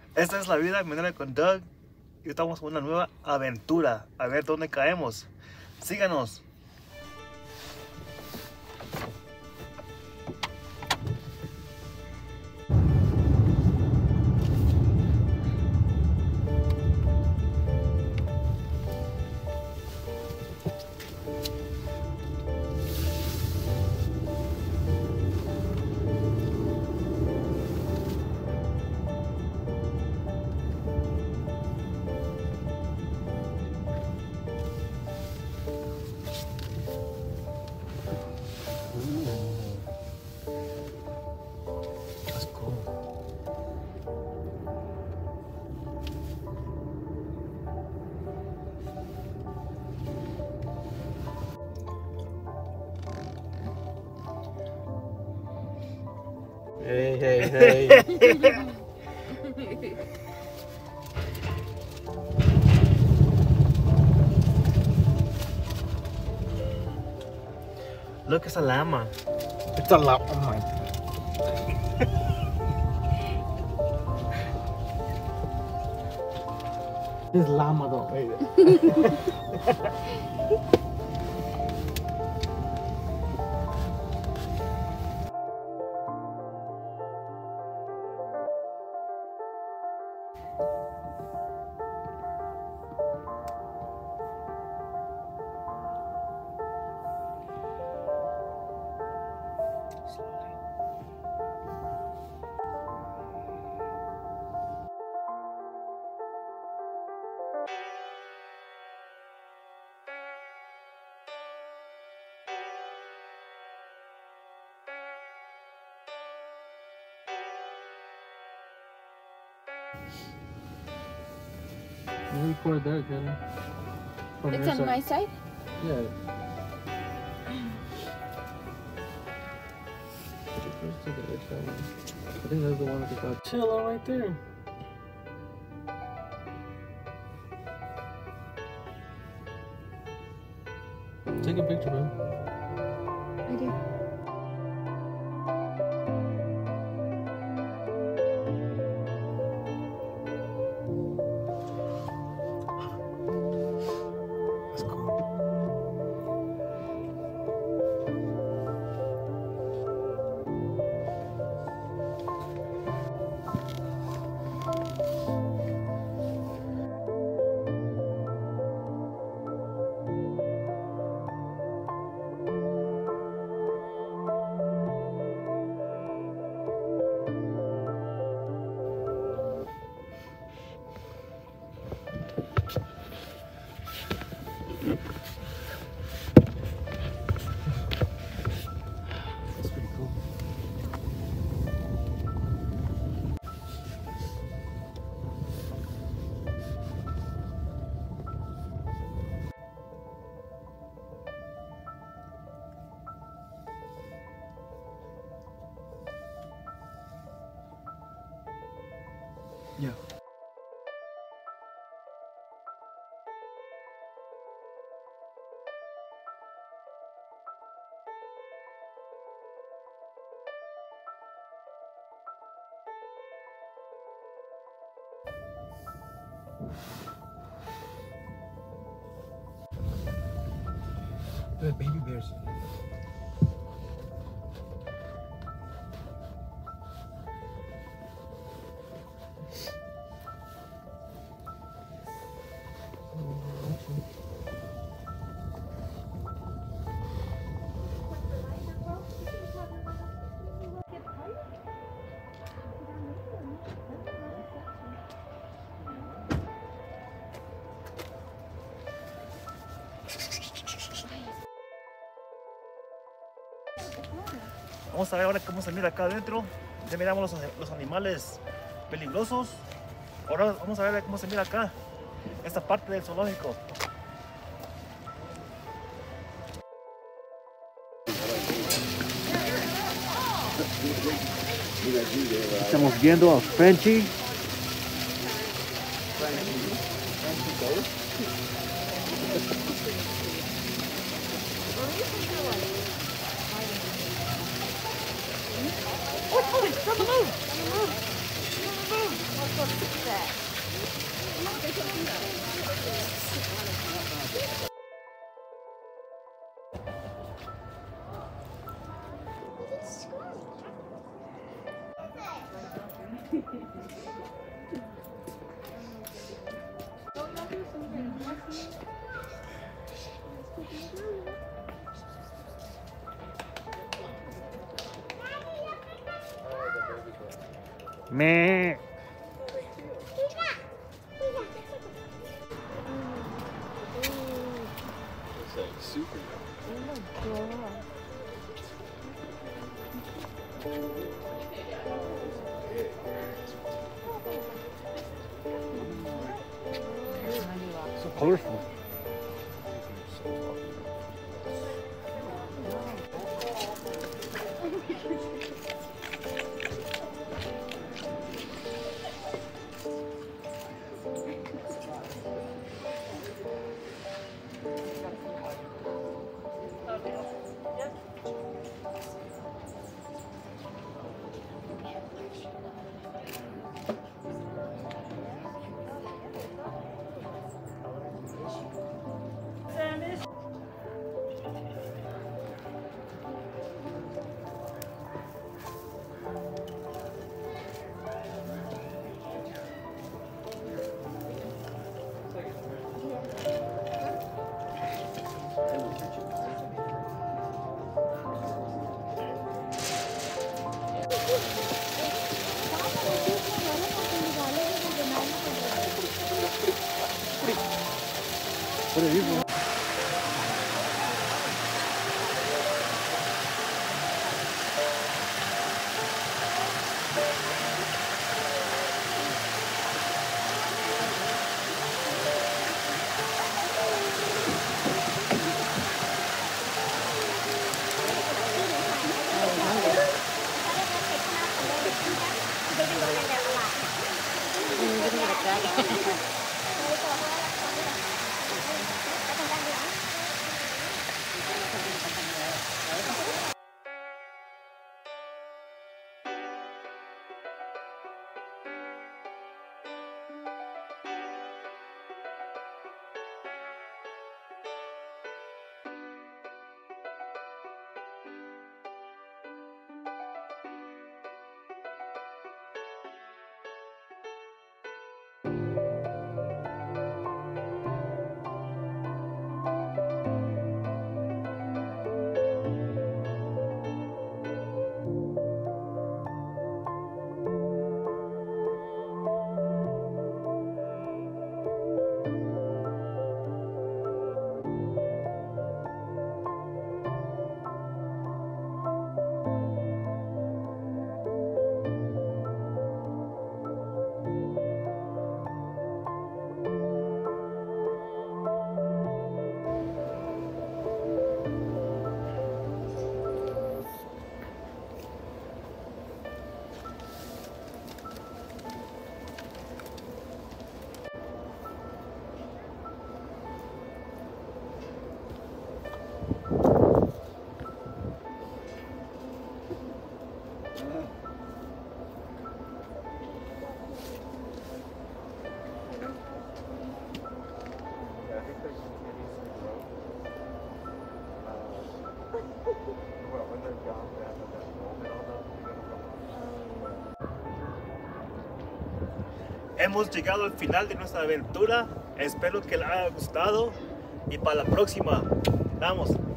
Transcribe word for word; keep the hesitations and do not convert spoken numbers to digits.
Esta es la vida minera con Doug y estamos en una nueva aventura. A ver dónde caemos. Síganos. Hey, hey, hey. Look, it's a llama. It's a lot. Oh my. This llama don't made it. You record there, Jenny. From It's your on side. my side? Yeah. Let's take a look at that one. I think that's the one that got chill right there. Take a picture, man. I do. That's cool. That's pretty cool. Yeah. The baby bears. Vamos a ver ahora cómo se mira acá adentro. Ya miramos los, los animales peligrosos. Ahora vamos a ver cómo se mira acá. Esta parte del zoológico. Estamos viendo a Frenchy. Me. It's like super. So colorful. Por ahí, bro. Hemos llegado al final de nuestra aventura. Espero que les haya gustado y para la próxima, vamos.